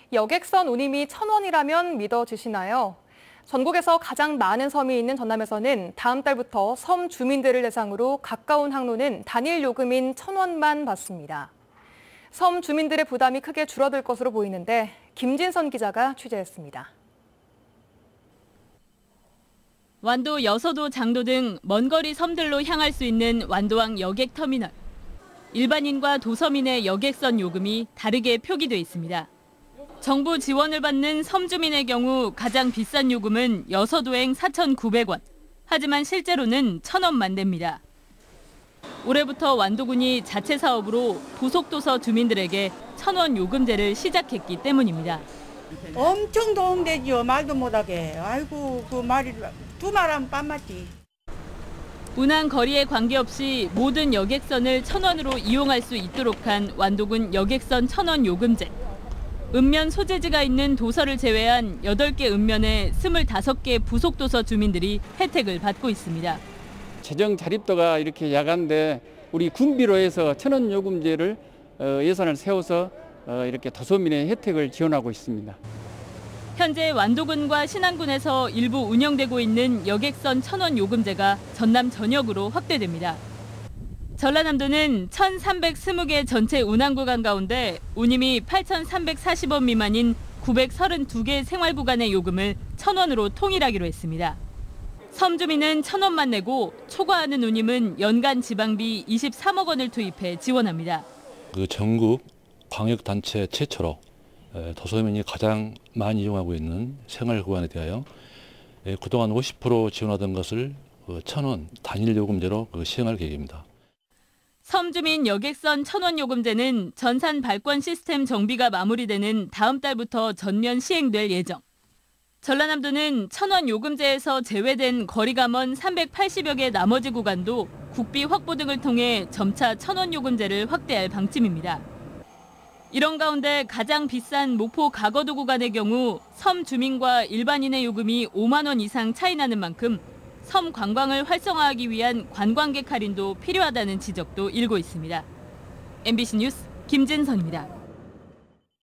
여객선 운임이 1,000원이라면 믿어지시나요? 전국에서 가장 많은 섬이 있는 전남에서는 다음 달부터 섬 주민들을 대상으로 가까운 항로는 단일 요금인 1,000원만 받습니다. 섬 주민들의 부담이 크게 줄어들 것으로 보이는데 김진선 기자가 취재했습니다. 완도, 여서도, 장도 등 먼 거리 섬들로 향할 수 있는 완도항 여객터미널. 일반인과 도서민의 여객선 요금이 다르게 표기돼 있습니다. 정부 지원을 받는 섬 주민의 경우 가장 비싼 요금은 여서도행 4,900원. 하지만 실제로는 1,000원만 냅니다. 올해부터 완도군이 자체 사업으로 부속도서 주민들에게 1,000원 요금제를 시작했기 때문입니다. 엄청 도움되죠. 말도 못하게. 아이고 그 말이 두 말하면 빤 맞지. 운항 거리에 관계없이 모든 여객선을 1,000원으로 이용할 수 있도록 한 완도군 여객선 1,000원 요금제. 읍면 소재지가 있는 도서를 제외한 8개 읍면의 25개 부속도서 주민들이 혜택을 받고 있습니다. 재정 자립도가 이렇게 야간데 우리 군비로 해서 1,000원 요금제를 예산을 세워서 이렇게 도서민의 혜택을 지원하고 있습니다. 현재 완도군과 신안군에서 일부 운영되고 있는 여객선 1,000원 요금제가 전남 전역으로 확대됩니다. 전라남도는 1,320개 전체 운항 구간 가운데 운임이 8,340원 미만인 932개 생활 구간의 요금을 1,000원으로 통일하기로 했습니다. 섬 주민은 1,000원만 내고 초과하는 운임은 연간 지방비 23억 원을 투입해 지원합니다. 그 전국 광역단체 최초로 도서민이 가장 많이 이용하고 있는 생활 구간에 대하여 그동안 50% 지원하던 것을 1,000원 단일 요금제로 시행할 계획입니다. 섬주민 여객선 1,000원 요금제는 전산 발권 시스템 정비가 마무리되는 다음 달부터 전면 시행될 예정. 전라남도는 1,000원 요금제에서 제외된 거리가 먼 380여 개 나머지 구간도 국비 확보 등을 통해 점차 1,000원 요금제를 확대할 방침입니다. 이런 가운데 가장 비싼 목포 가거도 구간의 경우 섬 주민과 일반인의 요금이 5만 원 이상 차이 나는 만큼 섬 관광을 활성화하기 위한 관광객 할인도 필요하다는 지적도 일고 있습니다. MBC 뉴스 김진선입니다.